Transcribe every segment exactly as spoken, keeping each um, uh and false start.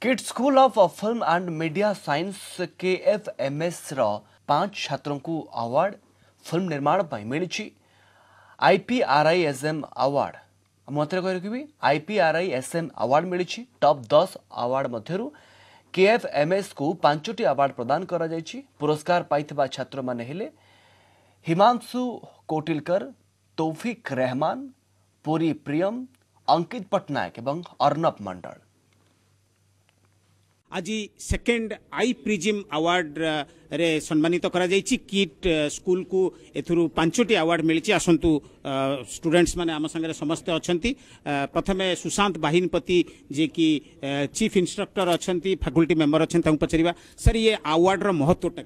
Kid school of film and media science K F M S रो पांच छात्रों को अवार्ड फिल्म निर्माण पर मिली I P R I S M award मत कह I P R I S M award मिली टॉप दस अवार्ड मध्यरु के एफ एम एस को पांचटी अवार्ड प्रदान करा जायछि। पुरस्कार पाइथिबा छात्र माने हेले हिमांशु कोटिलकर, तौफिक रहमान, पुरी प्रियम, अंकित पटनायक एवं अर्नब मंडल। आज सेकेंड आई प्रिजिम अवार्ड रे सम्मानित करा जायछि। किट स्कूल को एथुरु पांचटी अवार्ड मिली। आसंतु स्टूडेंट्स माने आम संगे समस्त अछंती। प्रथमे सुशांत बाहिनपति जे कि चीफ इंस्ट्रक्टर अछंती, फैकल्टी मेंबर अछंती, तांको पचरिबा सर ये अवार्ड रो महत्वटा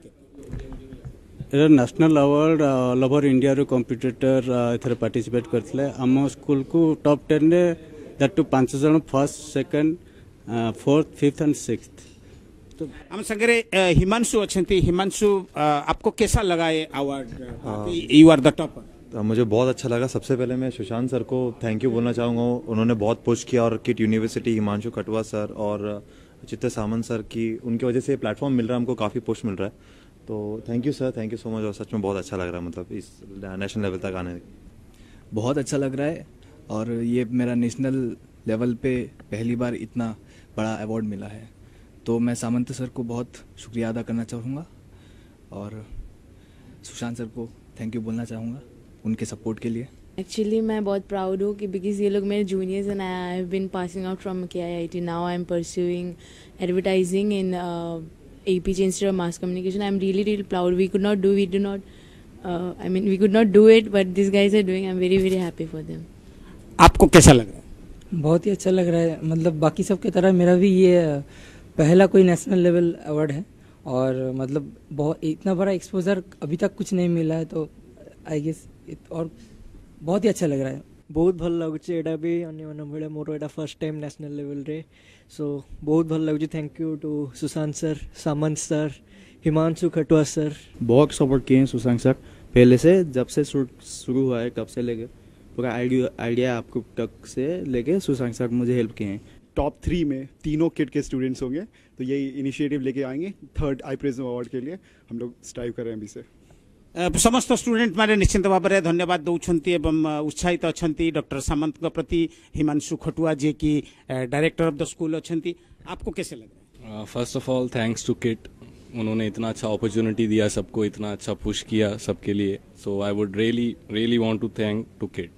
के national award all over India रो कॉम्पिटिटर एथरे पार्टिसिपेट करथिले। आम स्कूल को टॉप टेन रे दैट टू पांच जण first second fourth fifth and sixth. तो हम संगे हिमांशु अछंती। हिमांशु आपको कैसा लगा ये award? You are the topper. मुझे बहुत अच्छा लगा। सबसे पहले मैं सुशांत सर को थैंक यू बोलना चाहूँगा। उन्होंने बहुत पुश किया और KIIT university, Himanshu Khatua sir और चित्त सामंत सर की उनकी वजह से प्लेटफॉर्म मिल रहा है, हमको काफ़ी पुश मिल रहा है। तो thank you sir, thank you so much. और सच में बहुत अच्छा लग रहा है, मतलब इस नेशनल लेवल तक आने बहुत अच्छा लग रहा है। और ये मेरा नेशनल लेवल पे पहली बार इतना बड़ा अवार्ड मिला है, तो मैं सामंत सर को बहुत शुक्रिया अदा करना चाहूँगा और सुशांत सर को थैंक यू बोलना चाहूँगा उनके सपोर्ट के लिए। एक्चुअली मैं बहुत प्राउड हूँ कि बिकॉज ये लोग मेरे juniors and I have been passing out from K I I T. Now I am pursuing advertising in A P J instead of mass communication. I'm really really proud. We could not do, we do not, uh, I mean we could not do it, but these guys are doing. I'm very very happy for them. आपको कैसा लग रहा है? बहुत ही अच्छा लग रहा है। मतलब बाकी सब की तरह मेरा भी ये पहला कोई नेशनल लेवल अवार्ड है और मतलब बहुत इतना बड़ा एक्सपोजर अभी तक कुछ नहीं मिला है, तो आई गेस और बहुत ही अच्छा लग रहा है। बहुत भल लगुच एटा भी अन्य मन भले मोर एटा फर्स्ट टाइम नेशनल लेवल रे, सो बहुत भल लगुच। Thank you to Sushant sir, Samanta sir, Himanshu Khatua sir. बहुत सपोर्ट किए हैं सुशांत सर पहले से, जब से शुरू हुआ है तब से लेके पूरा आइडिया आइडिया आपको तक से लेके सुशांत सर मुझे हेल्प किए हैं। टॉप थ्री में तीनों किट के स्टूडेंट्स होंगे, तो यही इनिशिएटिव लेके आएंगे थर्ड आई प्रिज्म अवार्ड के लिए। हम लोग स्ट्राइव कर रहे हैं अभी से। समस्त स्टूडेंट माने निश्चिंत भाव में धन्यवाद दौरान एवं उत्साहित अच्छा। डॉक्टर सामंत प्रति हिमांशु खटुआ जे कि डायरेक्टर ऑफ द स्कूल अच्छा, आपको कैसे लगा? First of all thanks to KIIT, उन्होंने इतना अच्छा अपॉर्चुनिटी दिया सबको, इतना अच्छा पुश किया सबके लिए। So I would really really want to thank to kit.